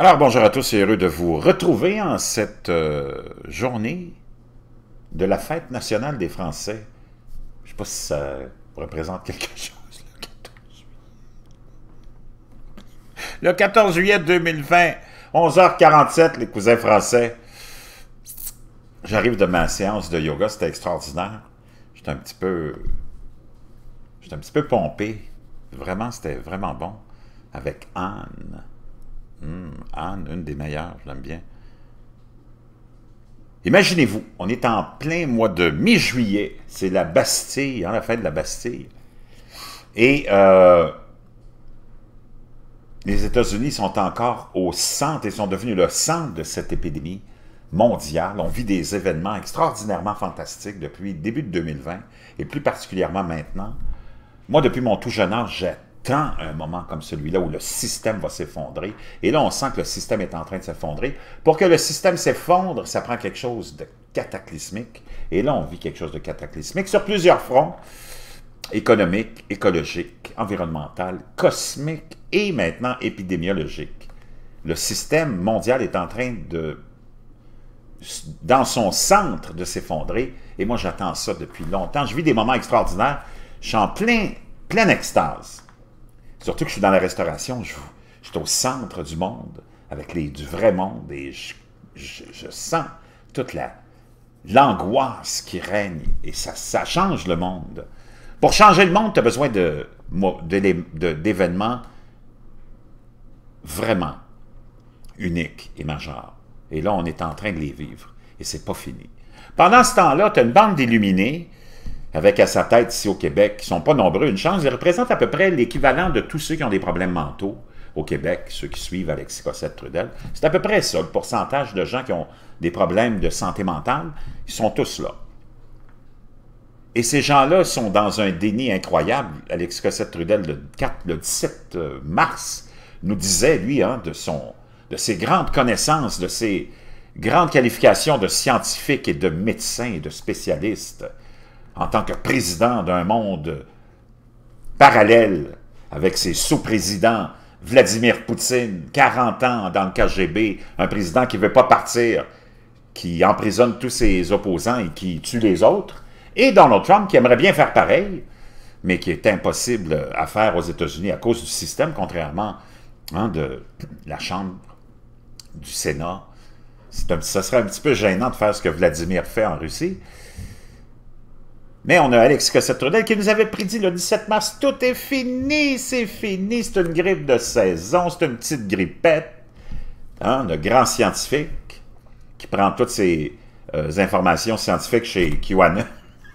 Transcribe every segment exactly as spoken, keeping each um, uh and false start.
Alors, bonjour à tous et heureux de vous retrouver en cette euh, journée de la fête nationale des Français. Je ne sais pas si ça représente quelque chose. Le quatorze juillet deux mille vingt, onze heures quarante-sept, les cousins français. J'arrive de ma séance de yoga, c'était extraordinaire. J'étais un petit peu... J'étais un petit peu pompé. Vraiment, c'était vraiment bon. Avec Anne. Hum, Anne, une des meilleures, je l'aime bien. Imaginez-vous, on est en plein mois de mi-juillet, c'est la Bastille, hein, la fête de la Bastille. Et euh, les États-Unis sont encore au centre, et sont devenus le centre de cette épidémie mondiale. On vit des événements extraordinairement fantastiques depuis le début de deux mille vingt, et plus particulièrement maintenant. Moi, depuis mon tout jeune âge, j'ai tant un moment comme celui-là où le système va s'effondrer. Et là, on sent que le système est en train de s'effondrer. Pour que le système s'effondre, ça prend quelque chose de cataclysmique. Et là, on vit quelque chose de cataclysmique sur plusieurs fronts. Économique, écologique, environnemental, cosmique et maintenant épidémiologique. Le système mondial est en train de, dans son centre, de s'effondrer. Et moi, j'attends ça depuis longtemps. Je vis des moments extraordinaires. Je suis en plein, pleine extase. Surtout que je suis dans la restauration, je, je suis au centre du monde, avec les, du vrai monde, et je, je, je sens toute la l'angoisse qui règne, et ça, ça change le monde. Pour changer le monde, tu as besoin de, de, de, d'événements vraiment uniques et majeurs. Et là, on est en train de les vivre, et c'est pas fini. Pendant ce temps-là, tu as une bande d'illuminés, avec à sa tête ici au Québec, qui ne sont pas nombreux, une chance, ils représentent à peu près l'équivalent de tous ceux qui ont des problèmes mentaux au Québec, ceux qui suivent Alexis Cossette-Trudel. C'est à peu près ça, le pourcentage de gens qui ont des problèmes de santé mentale, ils sont tous là. Et ces gens-là sont dans un déni incroyable. Alexis Cossette-Trudel, le, le dix-sept mars, nous disait, lui, hein, de, son, de ses grandes connaissances, de ses grandes qualifications de scientifique et de médecin et de spécialiste, en tant que président d'un monde parallèle avec ses sous-présidents, Vladimir Poutine, quarante ans dans le K G B, un président qui ne veut pas partir, qui emprisonne tous ses opposants et qui tue les autres, et Donald Trump qui aimerait bien faire pareil, mais qui est impossible à faire aux États-Unis à cause du système, contrairement hein, de la Chambre, du Sénat. Un, ça serait un petit peu gênant de faire ce que Vladimir fait en Russie. Mais on a Alexis Cossette-Trudel qui nous avait prédit le dix-sept mars, tout est fini, c'est fini, c'est une grippe de saison, c'est une petite grippette. Hein, le grand scientifique qui prend toutes ses euh, informations scientifiques chez QAnon.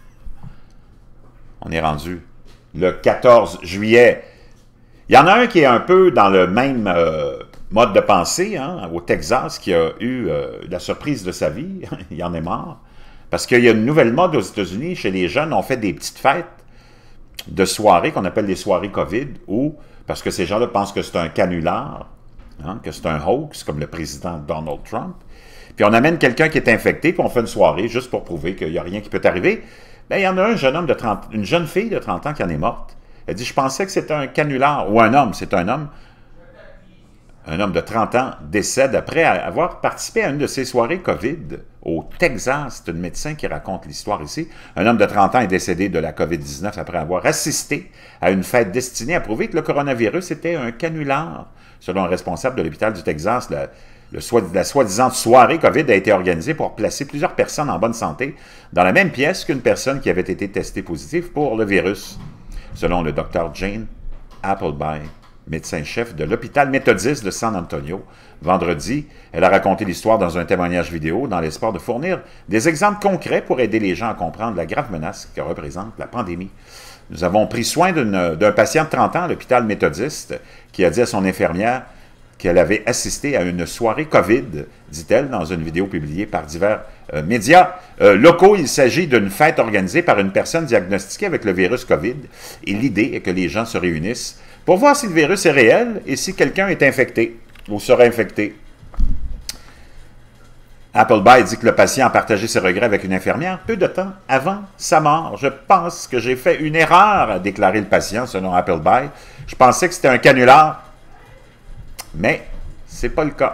On est rendu le quatorze juillet. Il y en a un qui est un peu dans le même euh, mode de pensée, hein, au Texas, qui a eu euh, la surprise de sa vie, il en est mort. Parce qu'il y a une nouvelle mode aux États-Unis, chez les jeunes, on fait des petites fêtes de soirées qu'on appelle les soirées COVID, ou parce que ces gens-là pensent que c'est un canular, hein, que c'est un hoax, comme le président Donald Trump. Puis on amène quelqu'un qui est infecté, puis on fait une soirée juste pour prouver qu'il n'y a rien qui peut arriver. Bien, il y en a un jeune homme de trente, une jeune fille de trente ans qui en est morte. Elle dit, je pensais que c'était un canular, ou un homme, c'est un homme. Un homme de trente ans décède après avoir participé à une de ces soirées COVID au Texas. C'est une médecin qui raconte l'histoire ici. Un homme de trente ans est décédé de la COVID dix-neuf après avoir assisté à une fête destinée à prouver que le coronavirus était un canular. Selon un responsable de l'hôpital du Texas, la, le, la soi-disant soirée COVID a été organisée pour placer plusieurs personnes en bonne santé dans la même pièce qu'une personne qui avait été testée positive pour le virus. Selon le docteur Jane Appleby, médecin-chef de l'hôpital méthodiste de San Antonio. Vendredi, elle a raconté l'histoire dans un témoignage vidéo dans l'espoir de fournir des exemples concrets pour aider les gens à comprendre la grave menace que représente la pandémie. Nous avons pris soin d'un patient de trente ans à l'hôpital méthodiste qui a dit à son infirmière qu'elle avait assisté à une soirée COVID, dit-elle dans une vidéo publiée par divers euh, médias euh, locaux. Il s'agit d'une fête organisée par une personne diagnostiquée avec le virus COVID et l'idée est que les gens se réunissent pour voir si le virus est réel et si quelqu'un est infecté ou sera infecté. Appleby dit que le patient a partagé ses regrets avec une infirmière peu de temps avant sa mort. Je pense que j'ai fait une erreur, a déclaré le patient, selon Appleby. Je pensais que c'était un canular, mais C'est pas le cas.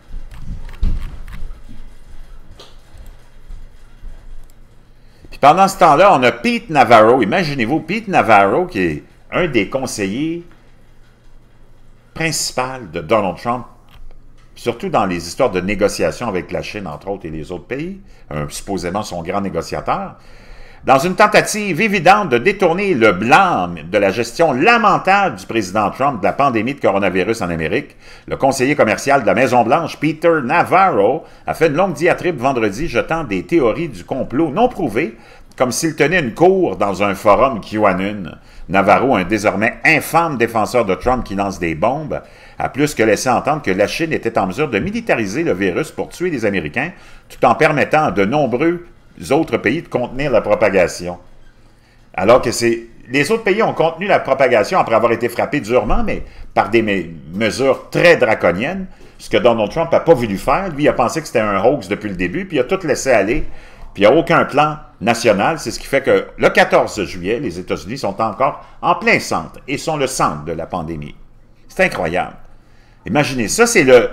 Puis pendant ce temps-là, on a Pete Navarro. Imaginez-vous, Pete Navarro, qui est un des conseillers principaux de Donald Trump, surtout dans les histoires de négociations avec la Chine, entre autres, et les autres pays, un, supposément son grand négociateur, dans une tentative évidente de détourner le blâme de la gestion lamentable du président Trump de la pandémie de coronavirus en Amérique, le conseiller commercial de la Maison-Blanche, Peter Navarro, a fait une longue diatribe vendredi jetant des théories du complot non prouvées, comme s'il tenait une cour dans un forum QAnon. Navarro, un désormais infâme défenseur de Trump qui lance des bombes, a plus que laissé entendre que la Chine était en mesure de militariser le virus pour tuer les Américains, tout en permettant à de nombreux autres pays de contenir la propagation. Alors que c'est les autres pays ont contenu la propagation après avoir été frappés durement, mais par des me mesures très draconiennes, ce que Donald Trump n'a pas voulu faire. Lui, il a pensé que c'était un hoax depuis le début, puis il a tout laissé aller, puis il n'y a aucun plan national. C'est ce qui fait que le quatorze juillet, les États-Unis sont encore en plein centre, et sont le centre de la pandémie. C'est incroyable. Imaginez, ça c'est le,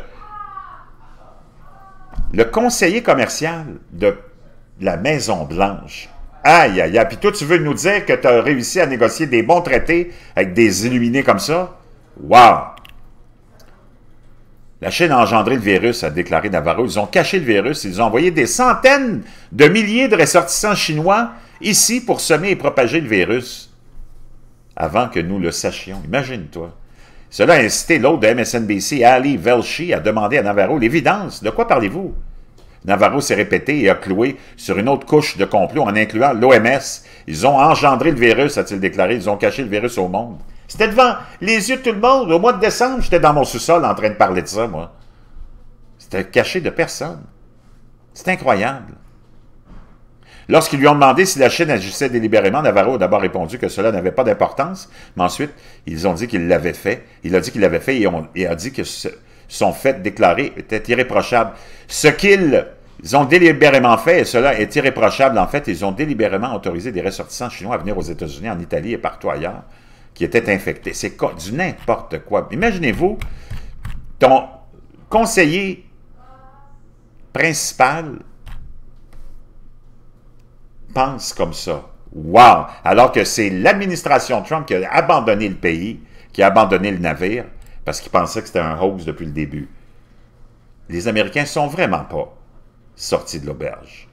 le conseiller commercial de la Maison-Blanche. Aïe, aïe, aïe. Puis toi, tu veux nous dire que tu as réussi à négocier des bons traités avec des illuminés comme ça? Wow! La Chine a engendré le virus, a déclaré Navarro. Ils ont caché le virus. Ils ont envoyé des centaines de milliers de ressortissants chinois ici pour semer et propager le virus avant que nous le sachions. Imagine-toi. Cela a incité l'autre de M S N B C, Ali Velshi, à demander à Navarro l'évidence. De quoi parlez-vous? Navarro s'est répété et a cloué sur une autre couche de complot en incluant l'O M S. Ils ont engendré le virus, a-t-il déclaré. Ils ont caché le virus au monde. C'était devant les yeux de tout le monde. Au mois de décembre, j'étais dans mon sous-sol en train de parler de ça, moi. C'était caché de personne. C'est incroyable. Lorsqu'ils lui ont demandé si la Chine agissait délibérément, Navarro a d'abord répondu que cela n'avait pas d'importance, mais ensuite, ils ont dit qu'il l'avait fait. Il a dit qu'il l'avait fait et, on, et a dit que ce, son fait déclaré était irréprochable. Ce qu'ils ont délibérément fait, et cela est irréprochable, en fait, ils ont délibérément autorisé des ressortissants chinois à venir aux États-Unis, en Italie et partout ailleurs, qui étaient infectés. C'est du n'importe quoi. Imaginez-vous, ton conseiller principal pense comme ça. Wow! Alors que c'est l'administration Trump qui a abandonné le pays, qui a abandonné le navire, parce qu'il pensait que c'était un hoax depuis le début. Les Américains ne sont vraiment pas sortis de l'auberge.